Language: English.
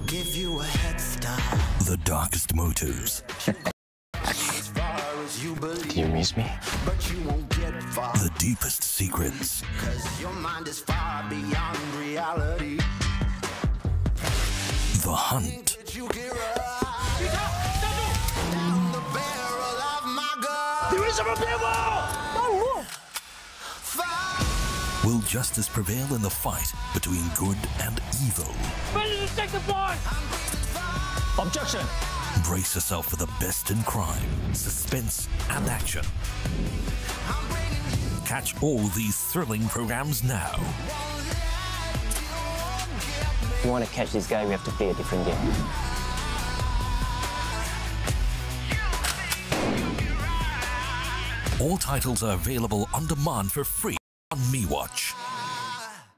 give you a head start. The darkest motives. Do you miss me? But you won't get far. The deepest secrets. 'Cause your mind is far beyond reality. The hunt. You get right down the barrel of my gun. 你为什么骗我？ Will justice prevail in the fight between good and evil? Ready to take the boy! Objection! Brace yourself for the best in crime, suspense, and action. Catch all these thrilling programs now. If you want to catch this guy, we have to play a different game. All titles are available on demand for free on meWATCH.